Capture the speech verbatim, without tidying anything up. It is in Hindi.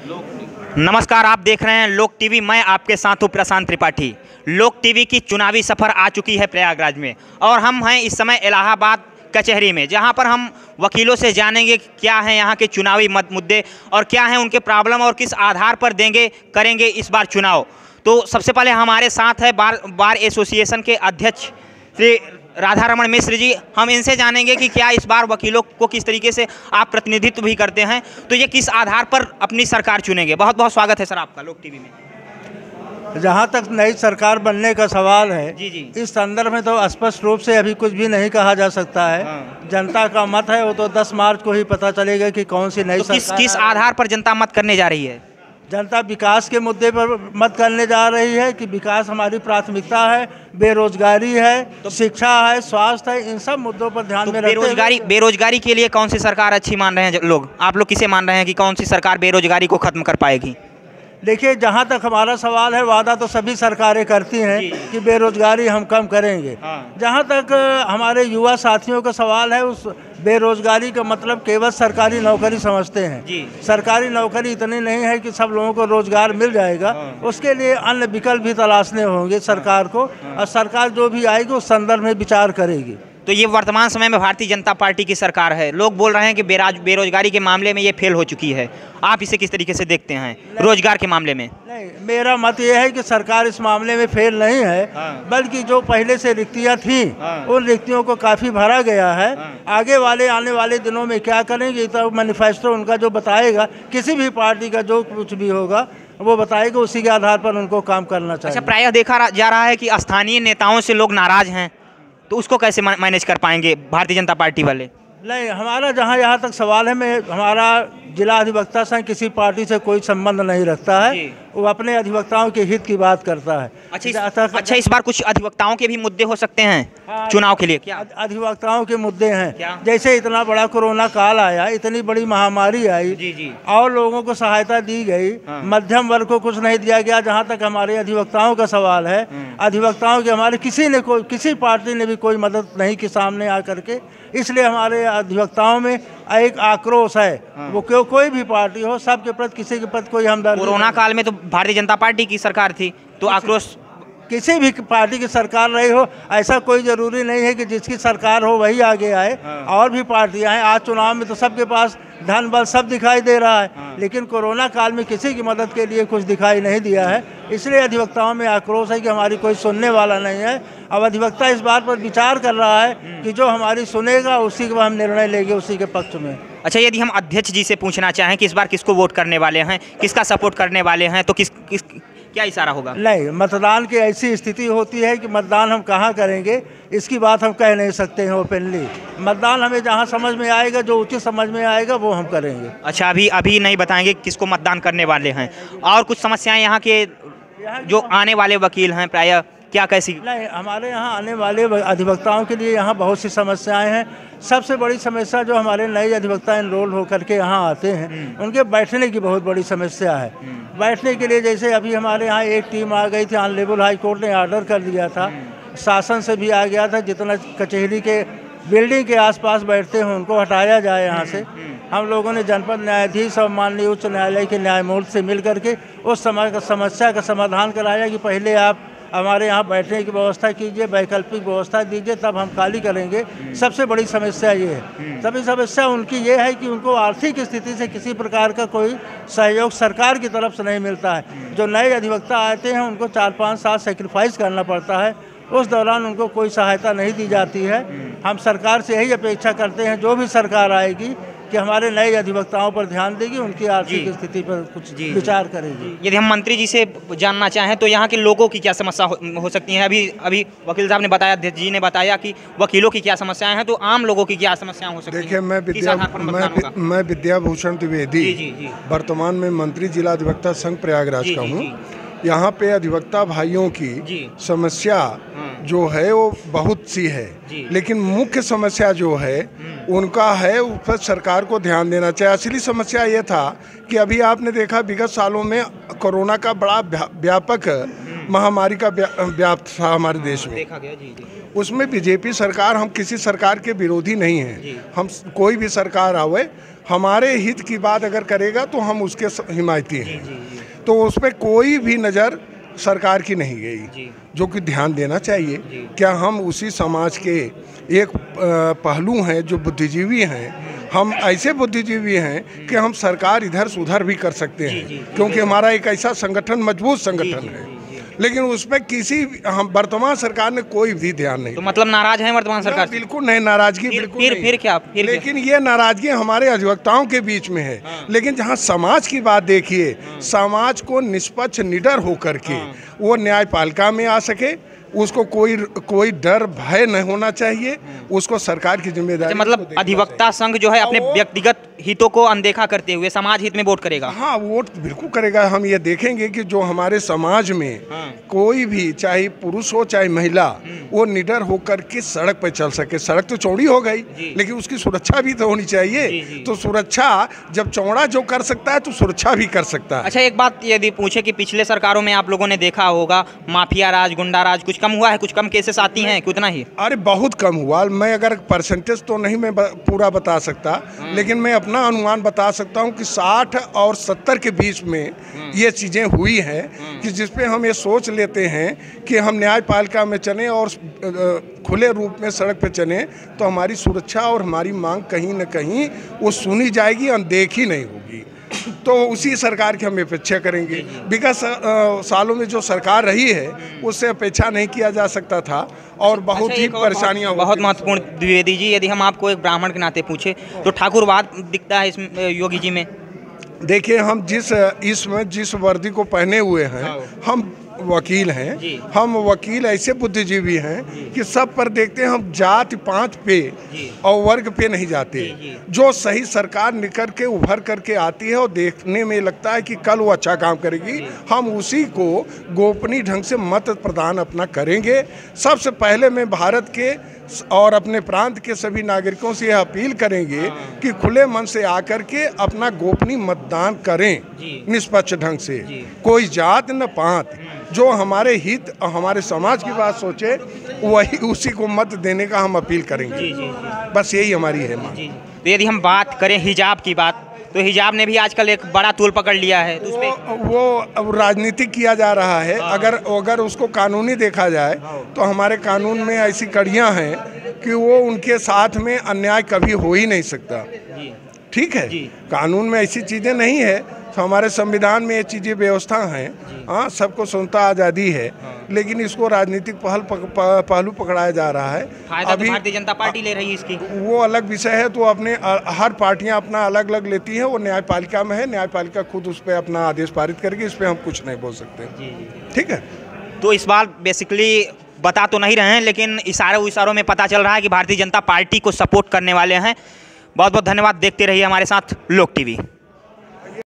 नमस्कार, आप देख रहे हैं लोक टीवी। मैं आपके साथ हूँ प्रशांत त्रिपाठी। लोक टीवी की चुनावी सफ़र आ चुकी है प्रयागराज में और हम हैं इस समय इलाहाबाद कचहरी में, जहां पर हम वकीलों से जानेंगे क्या हैं यहाँ के चुनावी मुद्दे और क्या हैं उनके प्रॉब्लम और किस आधार पर देंगे करेंगे इस बार चुनाव। तो सबसे पहले हमारे साथ है बार बार एसोसिएशन के अध्यक्ष श्री राधा रमन मिश्र जी। हम इनसे जानेंगे कि क्या इस बार वकीलों को किस तरीके से आप प्रतिनिधित्व भी करते हैं, तो ये किस आधार पर अपनी सरकार चुनेंगे। बहुत बहुत स्वागत है सर आपका लोक टीवी में। जहाँ तक नई सरकार बनने का सवाल है, जी जी, इस संदर्भ में तो स्पष्ट रूप से अभी कुछ भी नहीं कहा जा सकता है। हाँ। जनता का मत है, वो तो दस मार्च को ही पता चलेगा कि कौन सी नई तो सरकार किस किस आधार पर जनता मत करने जा रही है। जनता विकास के मुद्दे पर मत करने जा रही है कि विकास हमारी प्राथमिकता है, बेरोजगारी है, तो शिक्षा है, स्वास्थ्य है, इन सब मुद्दों पर ध्यान तो में रखते हुए बेरोजगारी बेरोजगारी के लिए कौन सी सरकार अच्छी मान रहे हैं लोग। आप लोग किसे मान रहे हैं कि कौन सी सरकार बेरोजगारी को खत्म कर पाएगी। देखिए, जहाँ तक हमारा सवाल है, वादा तो सभी सरकारें करती हैं कि बेरोजगारी हम कम करेंगे। हाँ। जहाँ तक हमारे युवा साथियों का सवाल है, उस बेरोजगारी का मतलब केवल सरकारी नौकरी समझते हैं। जी। सरकारी नौकरी इतनी नहीं है कि सब लोगों को रोजगार मिल जाएगा। हाँ। उसके लिए अन्य विकल्प भी तलाशने होंगे सरकार को। हाँ। और सरकार जो भी आएगी उस संदर्भ में विचार करेगी। तो ये वर्तमान समय में भारतीय जनता पार्टी की सरकार है। लोग बोल रहे हैं कि बेराज बेरोजगारी के मामले में ये फेल हो चुकी है। आप इसे किस तरीके से देखते हैं रोजगार के मामले में। नहीं, मेरा मत ये है कि सरकार इस मामले में फेल नहीं है। हाँ। बल्कि जो पहले से रिक्तियां थीं, हाँ। उन रिक्तियों को काफ़ी भरा गया है। हाँ। आगे वाले आने वाले दिनों में क्या करेंगे, तो मैनिफेस्टो उनका जो बताएगा, किसी भी पार्टी का जो कुछ भी होगा वो बताएगा, उसी के आधार पर उनको काम करना चाहिए। अच्छा, प्रायः देखा जा रहा है कि स्थानीय नेताओं से लोग नाराज हैं, तो उसको कैसे मैनेज कर पाएंगे भारतीय जनता पार्टी वाले। नहीं, हमारा जहाँ यहाँ तक सवाल है, मैं हमारा जिला अधिवक्ता संघ किसी पार्टी से कोई संबंध नहीं रखता है। वो अपने अधिवक्ताओं के हित की बात करता है। अच्छा इस, अच्छा इस बार कुछ अधिवक्ताओं के भी मुद्दे हो सकते हैं। हाँ, चुनाव के लिए क्या अधिवक्ताओं के मुद्दे हैं। क्या? जैसे इतना बड़ा कोरोना काल आया, इतनी बड़ी महामारी आई, जी जी, और लोगों को सहायता दी गई। हाँ। मध्यम वर्ग को कुछ नहीं दिया गया। जहाँ तक हमारे अधिवक्ताओं का सवाल है, अधिवक्ताओं के हमारे किसी ने कोई किसी पार्टी ने भी कोई मदद नहीं की सामने आकर के। इसलिए हमारे अधिवक्ताओं में एक आक्रोश है। हाँ। वो क्यों कोई भी पार्टी हो, सबके प्रति किसी के प्रति कोई हमदर्दी। कोरोना काल में तो भारतीय जनता पार्टी की सरकार थी, तो आक्रोश किसी भी पार्टी की सरकार रही हो, ऐसा कोई जरूरी नहीं है कि जिसकी सरकार हो वही आगे आए। हाँ। और भी पार्टियां हैं। आज चुनाव में तो सबके पास धन बल सब दिखाई दे रहा है। हाँ। लेकिन कोरोना काल में किसी की मदद के लिए कुछ दिखाई नहीं दिया है। इसलिए अधिवक्ताओं में आक्रोश है कि हमारी कोई सुनने वाला नहीं है। अब अधिवक्ता इस बात पर विचार कर रहा है कि जो हमारी सुनेगा उसी के हम निर्णय लेंगे, उसी के पक्ष में। अच्छा, यदि हम अध्यक्ष जी से पूछना चाहें कि इस बार किसको वोट करने वाले हैं, किसका सपोर्ट करने वाले हैं, तो किस किस क्या इशारा होगा। नहीं, मतदान की ऐसी स्थिति होती है कि मतदान हम कहाँ करेंगे इसकी बात हम कह नहीं सकते हैं ओपनली। मतदान हमें जहाँ समझ में आएगा, जो उचित समझ में आएगा वो हम करेंगे। अच्छा, अभी अभी नहीं बताएंगे किसको मतदान करने वाले हैं। और कुछ समस्याएं यहाँ के जो आने वाले वकील हैं प्रायः क्या कैसी। नहीं, हमारे यहाँ आने वाले अधिवक्ताओं के लिए यहाँ बहुत सी समस्याएं हैं। सबसे बड़ी समस्या जो हमारे नए अधिवक्ता एनरोल होकर के यहाँ आते हैं, उनके बैठने की बहुत बड़ी समस्या है। बैठने के लिए जैसे अभी हमारे यहाँ एक टीम आ गई थी, ऑनरेबल हाई कोर्ट ने ऑर्डर कर दिया था, शासन से भी आ गया था, जितना कचहरी के बिल्डिंग के आसपास बैठते हैं उनको हटाया जाए यहाँ से। हम लोगों ने जनपद न्यायाधीश और माननीय उच्च न्यायालय के न्यायमूर्ति से मिल करके उस समय का समस्या का समाधान कराया कि पहले आप हमारे यहाँ बैठने की व्यवस्था कीजिए, वैकल्पिक व्यवस्था दीजिए, तब हम खाली करेंगे। सबसे बड़ी समस्या ये है। सभी समस्या उनकी ये है कि उनको आर्थिक स्थिति से किसी प्रकार का कोई सहयोग सरकार की तरफ से नहीं मिलता है। जो नए अधिवक्ता आते हैं उनको चार पाँच साल सेक्रीफाइस करना पड़ता है, उस दौरान उनको कोई सहायता नहीं दी जाती है। हम सरकार से यही अपेक्षा करते हैं, जो भी सरकार आएगी, कि हमारे नए अधिवक्ताओं पर ध्यान देगी, उनकी आर्थिक स्थिति पर कुछ विचार करेगी। यदि हम मंत्री जी से जानना चाहें तो यहाँ के लोगों की क्या समस्या हो, हो सकती है। अभी अभी वकील साहब ने बताया, अध्यक्ष जी ने बताया कि वकीलों की क्या समस्याएं हैं, तो आम लोगों की क्या समस्याएं हो सकती हैं। देखिए, मैं विद्या मैं, मैं विद्याभूषण द्विवेदी, वर्तमान में मंत्री जिला अधिवक्ता संघ प्रयागराज का हूँ। यहाँ पे अधिवक्ता भाइयों की समस्या जो है वो बहुत सी है, लेकिन मुख्य समस्या जो है उनका है उस पर सरकार को ध्यान देना चाहिए। असली समस्या ये था कि अभी आपने देखा विगत सालों में कोरोना का बड़ा व्यापक महामारी का व्याप्त था हमारे देश में, देखा गया। जी जी। उसमें बीजेपी सरकार, हम किसी सरकार के विरोधी नहीं हैं, हम कोई भी सरकार आवे, हमारे हित की बात अगर करेगा तो हम उसके हिमायती हैं। तो उस पर कोई भी नज़र सरकार की नहीं गई, जो कि ध्यान देना चाहिए। क्या हम उसी समाज के एक पहलू हैं जो बुद्धिजीवी हैं, हम ऐसे बुद्धिजीवी हैं कि हम सरकार इधर से उधर भी कर सकते हैं, क्योंकि हमारा एक ऐसा संगठन मजबूत संगठन है, लेकिन उसमें किसी हम वर्तमान सरकार ने कोई भी ध्यान नहीं। तो मतलब नाराज है वर्तमान सरकार? बिल्कुल नहीं, नाराजगी बिल्कुल फिर नहीं। फिर क्या फिर लेकिन ये नाराजगी हमारे अधिवक्ताओं के बीच में है। हाँ। लेकिन जहाँ समाज की बात देखिए, हाँ। समाज को निष्पक्ष निडर होकर के हाँ। वो न्यायपालिका में आ सके, उसको कोई कोई डर भय नहीं होना चाहिए, उसको सरकार की जिम्मेदारी। मतलब अधिवक्ता संघ जो है अपने व्यक्तिगत हितों को अनदेखा करते हुए समाज हित में वोट करेगा? हाँ, वोट बिल्कुल करेगा। हम ये देखेंगे कि जो हमारे समाज में हाँ। कोई भी, चाहे पुरुष हो चाहे महिला, वो निडर होकर के सड़क पर चल सके। सड़क तो चौड़ी हो गई, लेकिन उसकी सुरक्षा भी तो होनी चाहिए। जी, जी। तो सुरक्षा जब चौड़ा जो कर सकता है तो सुरक्षा भी कर सकता है। अच्छा, एक बात यदि पूछे कि पिछले सरकारों में आप लोगों ने देखा होगा माफिया राज, गुंडा राज कुछ कम हुआ है? कुछ कम केसेस आती हैं? कितना ही? अरे बहुत कम हुआ। मैं अगर परसेंटेज तो नहीं मैं पूरा बता सकता, लेकिन मैं अपना अनुमान बता सकता हूं कि साठ और सत्तर के बीच में ये चीज़ें हुई हैं कि जिसपे हम ये सोच लेते हैं कि हम न्यायपालिका में चलें और खुले रूप में सड़क पे चलें तो हमारी सुरक्षा और हमारी मांग कहीं न कहीं वो सुनी जाएगी, अनदेखी नहीं होगी। तो उसी सरकार की हम अपेक्षा करेंगे। विगत सालों में जो सरकार रही है उससे अपेक्षा नहीं किया जा सकता था और बहुत ही परेशानियां। बहुत महत्वपूर्ण द्विवेदी जी, यदि हम आपको एक ब्राह्मण के नाते पूछे तो ठाकुरवाद दिखता है इसमें योगी जी में? देखिए, हम जिस इसमें जिस वर्दी को पहने हुए हैं, हम वकील हैं। हम वकील ऐसे बुद्धिजीवी हैं कि सब पर देखते हैं, हम जाति पात पे और वर्ग पे नहीं जाते। जो सही सरकार निकल के उभर करके आती है और देखने में लगता है कि कल वो अच्छा काम करेगी, हम उसी को गोपनीय ढंग से मत प्रदान अपना करेंगे। सबसे पहले मैं भारत के और अपने प्रांत के सभी नागरिकों से यह अपील करेंगे कि खुले मन से आकर के अपना गोपनीय मतदान करें निष्पक्ष ढंग से, कोई जात न पात। जो हमारे हित और हमारे समाज की बात सोचे वही उसी को मत देने का हम अपील करेंगे। जी, जी, जी। बस यही हमारी है मांग। तो यदि हम बात करें हिजाब की बात, तो हिजाब ने भी आजकल एक बड़ा तूल पकड़ लिया है। तो वो, वो राजनीतिक किया जा रहा है। अगर अगर उसको कानूनी देखा जाए तो हमारे कानून में ऐसी कड़ियाँ हैं कि वो उनके साथ में अन्याय कभी हो ही नहीं सकता। ठीक है, कानून में ऐसी चीज़ें नहीं है, तो हमारे संविधान में ये चीज़ें व्यवस्था हैं। हाँ, सबको स्वतंत्रता आज़ादी है, लेकिन इसको राजनीतिक पहल पक, पहलू पकड़ाया जा रहा है। अभी तो भारतीय जनता पार्टी ले रही है इसकी, वो अलग विषय है। तो अपने हर पार्टियां अपना अलग अलग लेती हैं, वो न्यायपालिका में है, न्यायपालिका खुद उस पर अपना आदेश पारित करेगी, इस पर हम कुछ नहीं बोल सकते। ठीक है, तो इस बार बेसिकली बता तो नहीं रहे हैं, लेकिन इशारों इशारों में पता चल रहा है कि भारतीय जनता पार्टी को सपोर्ट करने वाले हैं। बहुत बहुत धन्यवाद। देखते रहिए हमारे साथ लोक टीवी।